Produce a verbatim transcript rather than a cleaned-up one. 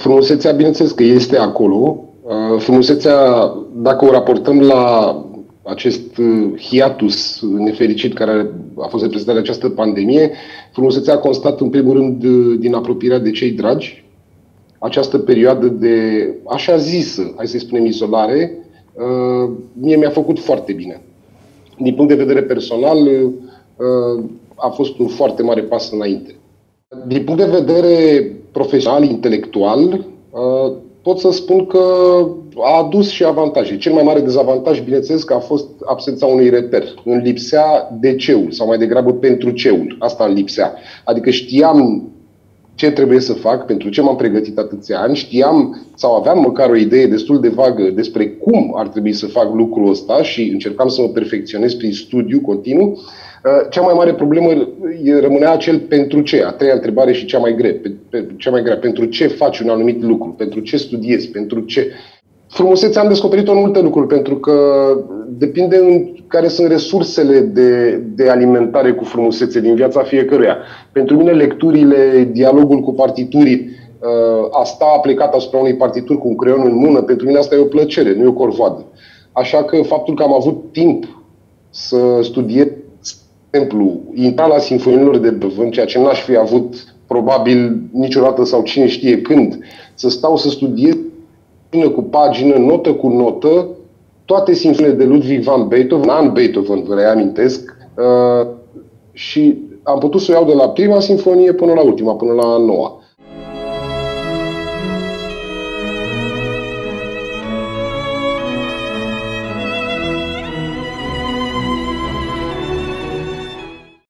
Frumusețea, bineînțeles că este acolo. Frumusețea, dacă o raportăm la acest hiatus nefericit care a fost reprezentat de această pandemie, frumusețea a constat în primul rând din apropierea de cei dragi. Această perioadă de, așa zisă, hai să-i spunem, izolare, mie mi-a făcut foarte bine. Din punct de vedere personal, a fost un foarte mare pas înainte. Din punct de vedere profesional, intelectual, pot să spun că a adus și avantaje. Cel mai mare dezavantaj, bineînțeles, că a fost absența unui reper. Îmi lipsea de ceul, sau mai degrabă pentru ceul. Asta îmi lipsea. Adică știam ce trebuie să fac, pentru ce m-am pregătit atâția ani, știam sau aveam măcar o idee destul de vagă despre cum ar trebui să fac lucrul ăsta și încercam să mă perfecționez prin studiu continuu. Cea mai mare problemă rămânea acel pentru ce, a treia întrebare și cea mai grea, cea mai grea. Pentru ce faci un anumit lucru? Pentru ce studiezi? Pentru ce? Frumusețea am descoperit-o în multe lucruri, pentru că depinde în care sunt resursele de, de alimentare cu frumusețe din viața fiecăruia. Pentru mine, lecturile, dialogul cu partiturii, a sta plecat asupra unei partituri cu un creion în mână, pentru mine asta e o plăcere, nu e o corvoadă. Așa că faptul că am avut timp să studiez, de exemplu, intrala sinfoniilor de Beethoven, ceea ce n-aș fi avut probabil niciodată sau cine știe când, să stau să studiez cu pagină, notă cu notă, toate sinfoniile de Ludwig van Beethoven, an Beethoven, vă reamintesc, uh, și am putut să o iau de la prima sinfonie până la ultima, până la a noua.